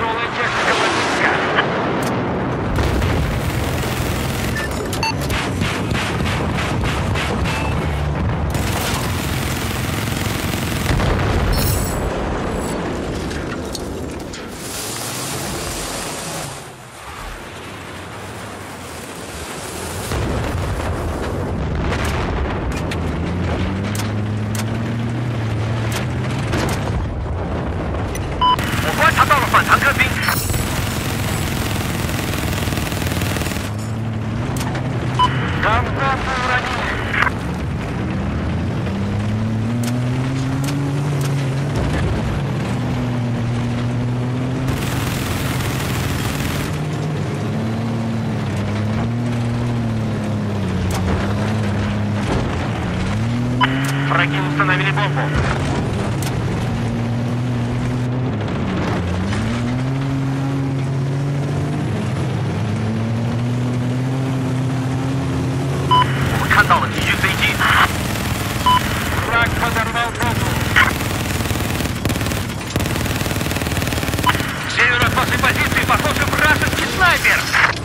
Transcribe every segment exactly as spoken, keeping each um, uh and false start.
Тяжелая техника противника. Враги установили бомбу. Враг подорвал бомбу. С севера от вашей позиции, похоже, вражеский снайпер.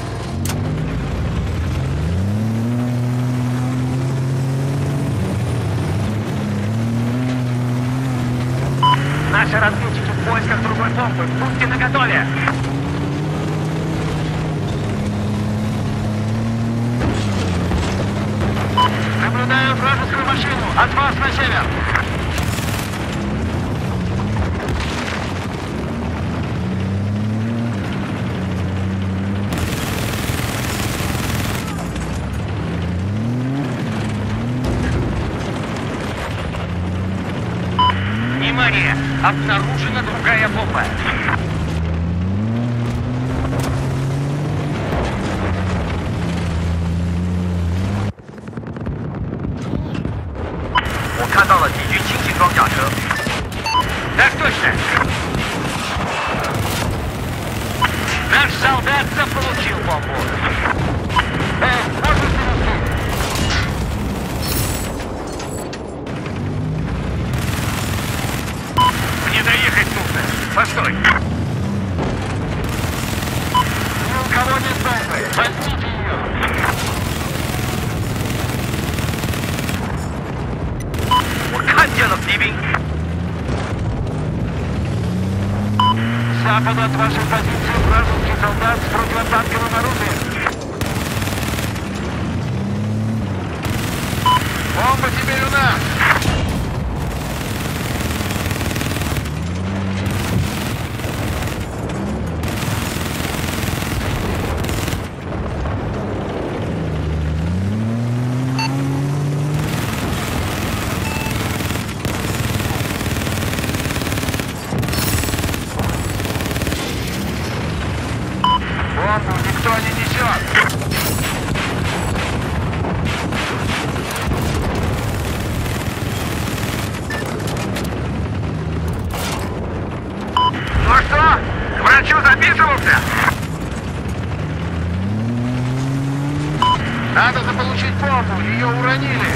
Наши разведчики в поисках другой бомбы. Будьте наготове. Наблюдаю вражескую машину. От вас на север. Внимание! Обнаружена другая бомба. Так точно! Наш солдат заполучил бомбу. Эй, можно перейти? Мне доехать нужно. Постой. Ни у кого нет бомбы. Возьмите ее. С запада от вашей позиции вражеский солдат с противотанковым оружием. Бомба теперь у нас. Бомбу никто не несет. Ну что, к врачу записывался? Надо заполучить бомбу, ее уронили.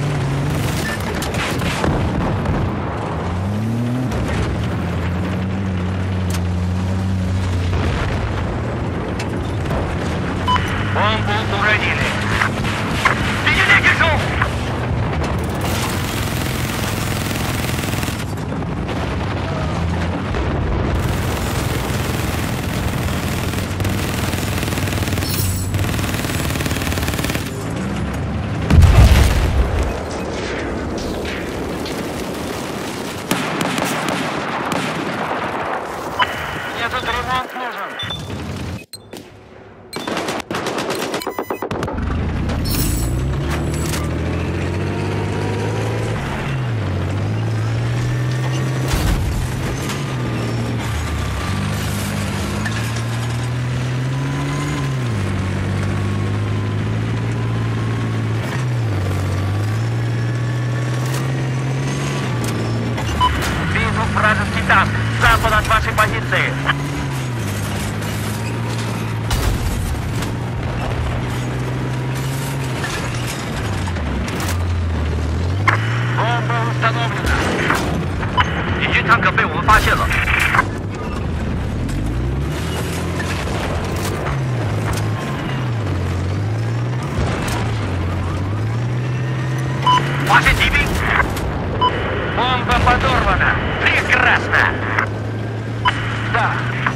Бомбу уронили. Берегите шум! Мне тут ремонт нужен. Вражеский танк, с запада от вашей позиции. Бомба установлена. 敌军坦克被我们发现了。 发现敌兵。Бомба подорвана. Прекрасно. Да.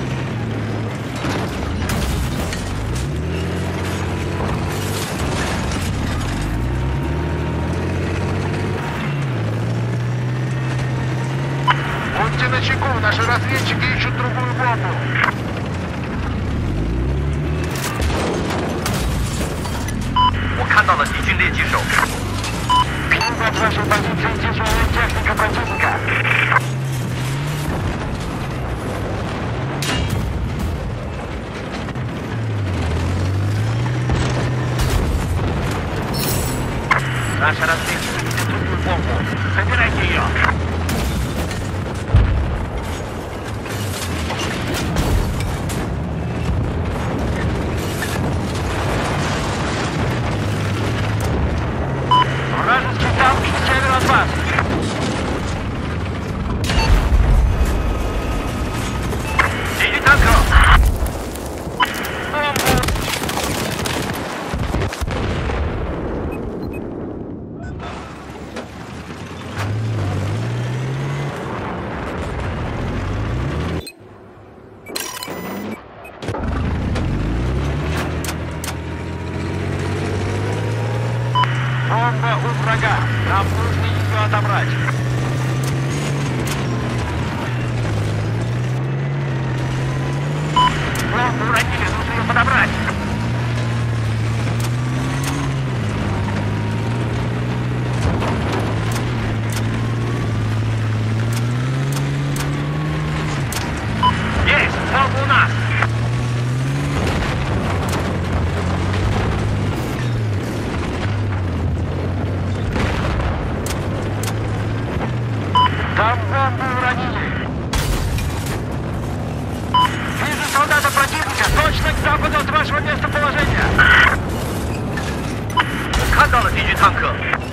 Будьте начеку, наши разведчики ищут другую бомбу. Я 看到了敌军猎击手。Пинг от вашей позиции тяжелая техника противника. Наша разведчика видит другую бомбу. Забирайте ее. Вражеский танк к северу от вас. Синий танков. Бомбу. Бомба у врага. Нам нужно ее отобрать. Бомбу уронили, нужно ее подобрать. Есть! Бомба у нас! Там бомбу уронили. Вижу солдата противника, точно к западу от вашего местоположения. 我看到了敌军坦克。